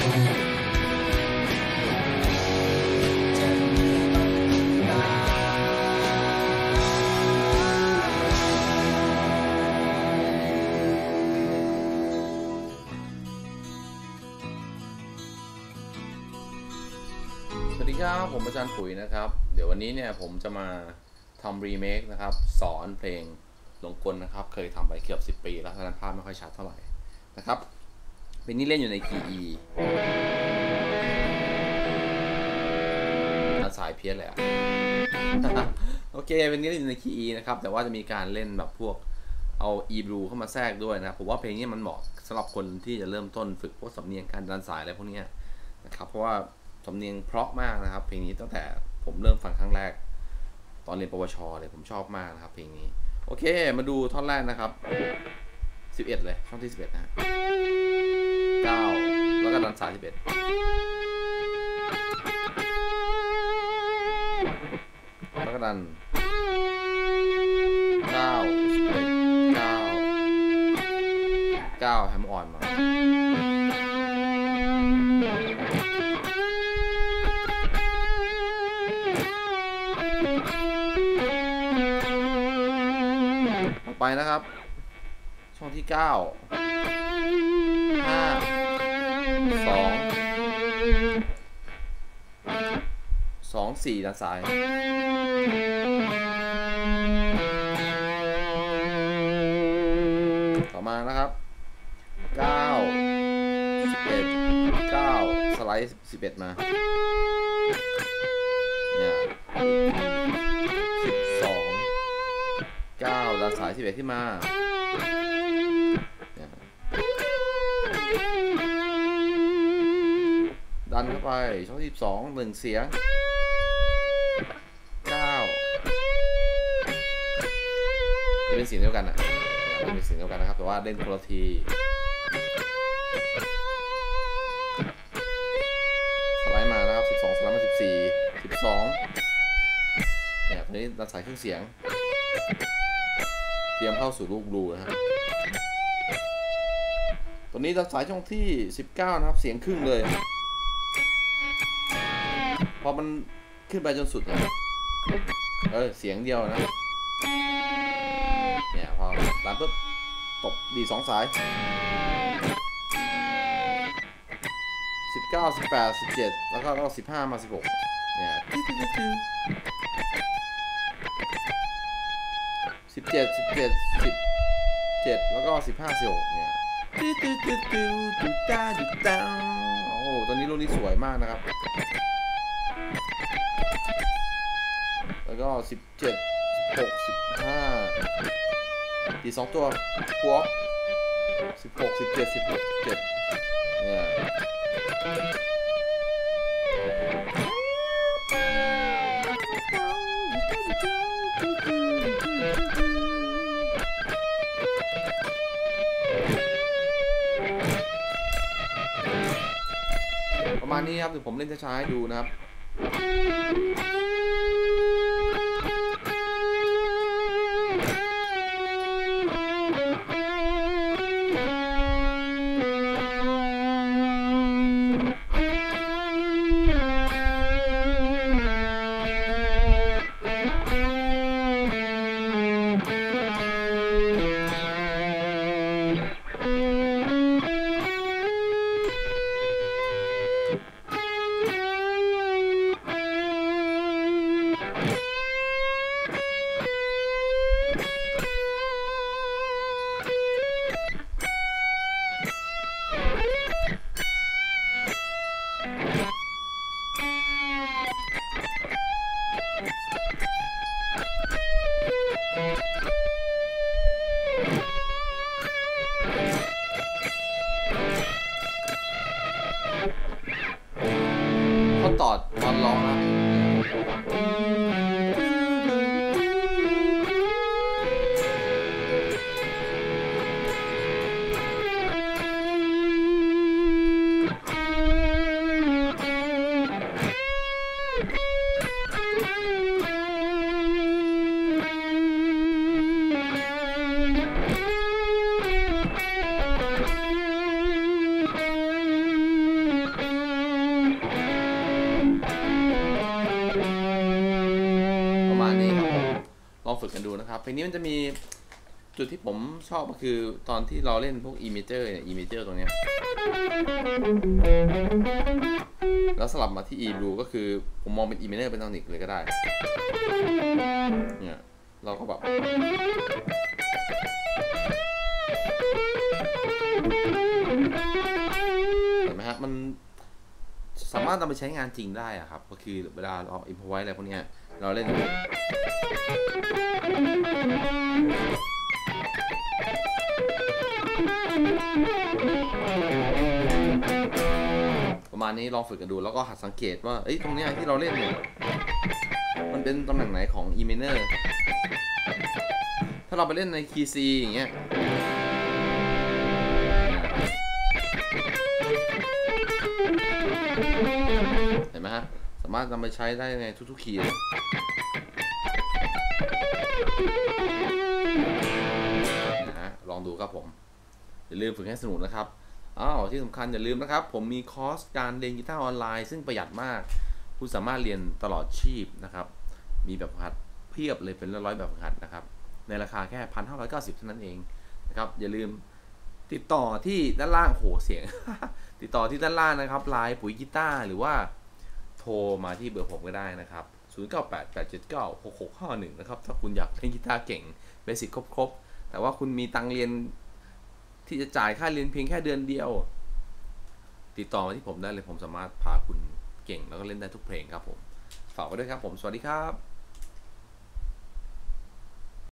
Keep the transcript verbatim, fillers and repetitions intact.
สวัสดีครับผมอาจารย์ปุ๋ยนะครับเดี๋ยววันนี้เนี่ยผมจะมาทำรีเมคนะครับสอนเพลงหลงกลนะครับเคยทำไปเกือบสิบปีแล้วฉะนั้นภาพไม่ค่อยชัดเท่าไหร่นะครับเพลงนี้เล่นอยู่ในคีย์ E ด้านซ้ายเพี้ยนเลยอะ โอเคเพลงนี้เล่นอยู่ในคีย์ E นะครับแต่ว่าจะมีการเล่นแบบพวกเอา E blue เข้ามาแทรกด้วยนะผมว่าเพลงนี้มันเหมาะสำหรับคนที่จะเริ่มต้นฝึกพวกสำเนียงการด้านซ้ายอะไรพวกนี้นะครับเพราะว่าสำเนียงเพราะมากนะครับเพลงนี้ตั้งแต่ผมเริ่มฟังครั้งแรกตอนเรียนปวชเลยผมชอบมากนะครับเพลงนี้โอเคมาดูท่อนแรกนะครับสิบเอ็ดเลยช่องที่สิบเอ็ดนะฮะเก้าแล้วก็ดันสายสิบเอ็ดแล้วก็ดันเก้าสิบเอ็ดเก้าเก้าแฮมออนมาไปนะครับช่องที่เก้า ห้า สอง สอง สี่ด้านซ้ายต่อมานะครับเก้า สิบเอ็ด เก้าสไลด์สิบเอ็ดมาเนี่ยสิบสองเก้าดันสายสิบเอ็ดขึ้นมาดันเข้าไปช่องสิบสองหนึ่งเสียงเก้าจะเป็นเสียงเดียวกันนะเป็นเสียงเดียวกันนะครับแต่ว่าเล่นคนละทีสไลด์มานะครับสิบสองสไลด์มาสิบสี่ สิบสองเนี่ยตอนนี้ดันสายครึ่งเสียงเตรียมเข้าสู่ลูกบลูนะครับตัวนี้ดันสายช่องที่สิบเก้านะครับเสียงครึ่งเลยพอมันขึ้นไปจนสุดเนี่ยเออเสียงเดียวนะเนี่ยพอดันปุ๊บตบดีสองสายสิบเก้า สิบแปด สิบเจ็ดแล้วก็สิบห้ามาสิบหกเนี่ยสิบเจ็ด สิบเจ็ด สิบเจ็ดแล้วก็สิบห้า สิบหกเนี่ยโอ้ตอนนี้ลูกนี้สวยมากนะครับแล้วก็สิบเจ็ด สิบหก สิบห้าตีสองตัวหัวสิบหก สิบเจ็ด สิบหก เจ็ดเนี่ยประมาณนี้ครับเดี๋ยวผมเล่นช้าๆให้ดูนะครับเขาตอดตอนร้องนะองฝึกกันดูนะครับเพลงนี้มันจะมีจุดที่ผมชอบก็คือตอนที่เราเล่นพวก imager เนี่ย imager ตรงเนี้ยแล้วสลับมาที่ e blue ก็คือผมมองเป็น imager เป็นตอนิกเลยก็ได้เนี่ยเราก็แบบเห็นไหมฮะมันสามารถนำไปใช้งานจริงได้อะครับก็คือเวลาเรา improvise อะไรพวกนี้เราเล่นประมาณนี้ลองฝึกกันดูแล้วก็หัดสังเกตว่าเอ้ยตรงนี้ที่เราเล่นเนี่ยมันเป็นตำแหน่งไหนของ E minor ถ้าเราไปเล่นใน key C อย่างเงี้ยเห็นไหมฮะสามารถนำไปใช้ได้ในทุกๆคีย์เลยนะฮะลองดูครับผมอย่าลืมฝึกให้สนุกนะครับอ้าวที่สำคัญอย่าลืมนะครับผมมีคอร์สการเรียนกีตาร์ออนไลน์ซึ่งประหยัดมากคุณสามารถเรียนตลอดชีพนะครับมีแบบฝึกหัดเพียบเลยเป็นร้อยๆแบบฝึกหัดนะครับในราคาแค่ หนึ่งพันห้าร้อยเก้าสิบ เท่านั้นเองนะครับอย่าลืมติดต่อที่ด้านล่างโหเสียง ติดต่อที่ด้านล่างนะครับไลน์ปุ๋ยกีตาร์หรือว่าโทรมาที่เบอร์ผมก็ได้นะครับศูนย์ เก้า แปด แปด เจ็ด เก้า หก หก ห้า หนึ่งนะครับถ้าคุณอยากเล่นกีตาร์เก่งเบสิกครบๆแต่ว่าคุณมีตังเรียนที่จะจ่ายค่าเรียนเพียงแค่เดือนเดียวติดต่อมาที่ผมได้เลยผมสามารถพาคุณเก่งแล้วก็เล่นได้ทุกเพลงครับผมฝากไว้ด้วยครับผมสวัสดีครับ